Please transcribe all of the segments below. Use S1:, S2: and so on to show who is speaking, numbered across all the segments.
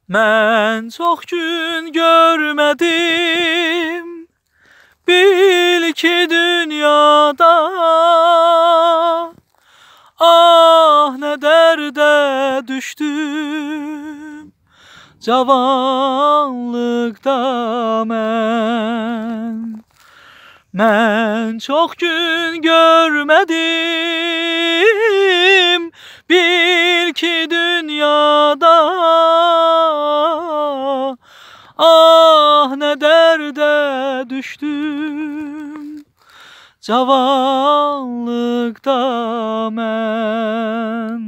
S1: Mən çox gün görmədim, bil ki dünyada. Ah nə dərdə düşdüm, cavanlıqda mən. Mən çox gün görmədim, bil ki dünyada. Ah nə dərdə düşdüm, cavanlıqda mən.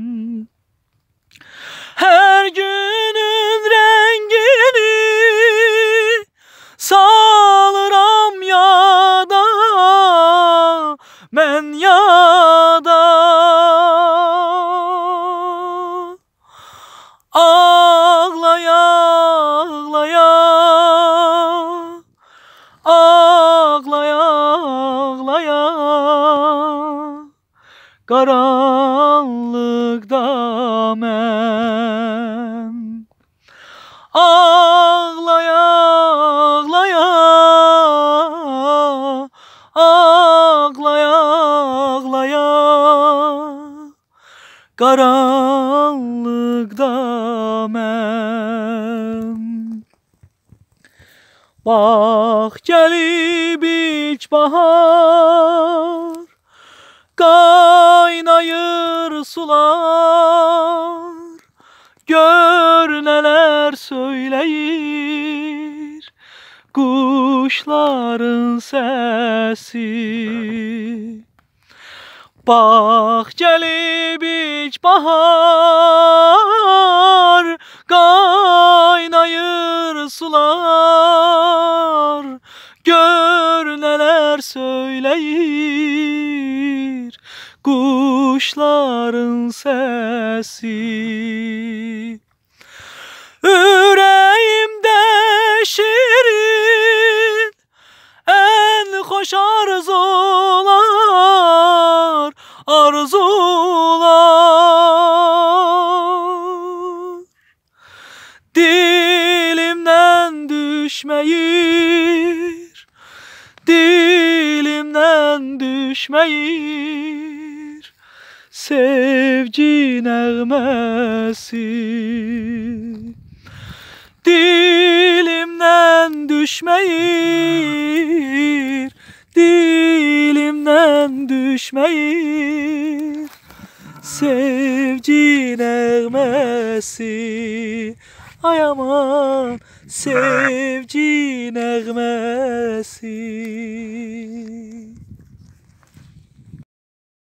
S1: Hər günün rəngini salıram yada, mən yada. Ağlaya ağlaya, ağlaya ağlaya, qaranlıqda mən. Ağlaya ağlaya, ağlaya ağlaya, qaranlıqda mən. Bax gəlib ilk bahar, qaynayır sular. Gör nələr söyləyir quşların səsi. Bax gəlib ilk bahar, qaynayır sular. Gör nələr söyləyir quşların səsi. Ürəyimdə şirin ən xoş arzular, arzular. Dilimdən düşməyir, dilimdən düşməyir sevgi nəğməsi. Dilimdən düşməyir, dilimdən düşməyir sevgi nəğməsi. Ay aman sevgi nəğməsi.